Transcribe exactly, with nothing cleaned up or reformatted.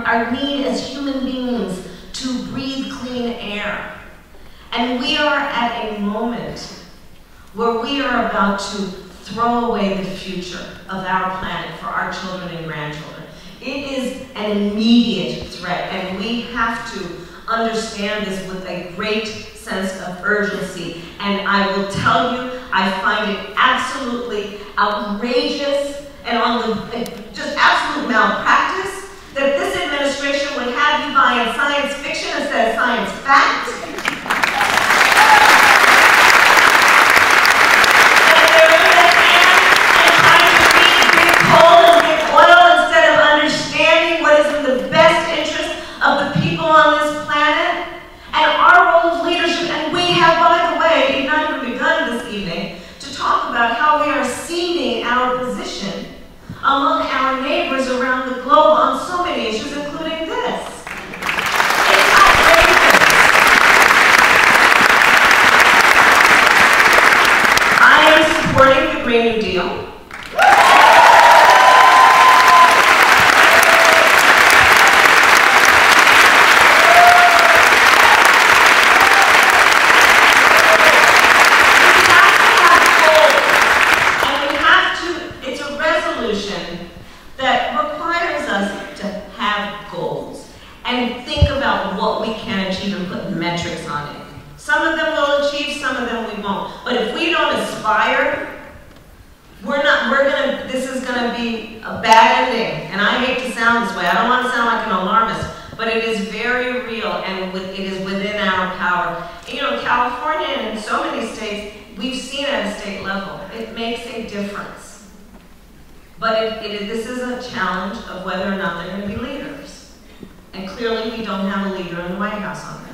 our need as human beings to breathe clean air. And we are at a moment where we are about to throw away the future of our planet for our children and grandchildren. It is an immediate threat, and we have to understand this with a great sense of urgency. And I will tell you, I find it absolutely outrageous and on the just absolute malpractice that this administration would have you buying science fiction instead of science fact. About how we are ceding our position among our neighbors around the globe on so many issues, including this. It's outrageous. I am supporting the Green New Deal. That requires us to have goals and think about what we can achieve and put metrics on it. Some of them we'll achieve, some of them we won't. But if we don't aspire, we're not, we're gonna, this is gonna be a bad ending. And I hate to sound this way, I don't want to sound like an alarmist, but it is very real and it is within our power. And, you know, California and so many states, we've seen at a state level, it makes a difference. But it, it, this is a challenge of whether or not they're going to be leaders. And clearly we don't have a leader in the White House on that.